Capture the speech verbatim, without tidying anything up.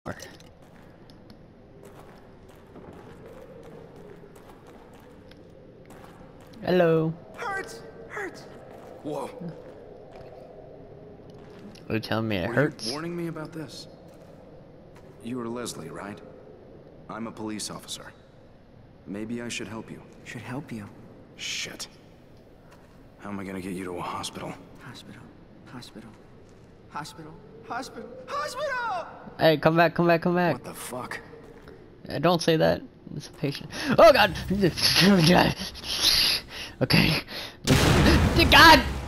Hello. Hurts! Hurts! Whoa. Are you telling me it Were hurts? you warning me about this? You are Leslie, right? I'm a police officer. Maybe I should help you. Should help you. Shit. How am I gonna get you to a hospital? Hospital. Hospital. Hospital. Hospital. Hospital! Hey, come back, come back, come back. What the fuck? Uh, don't say that. It's a patient. Oh god! Okay. God!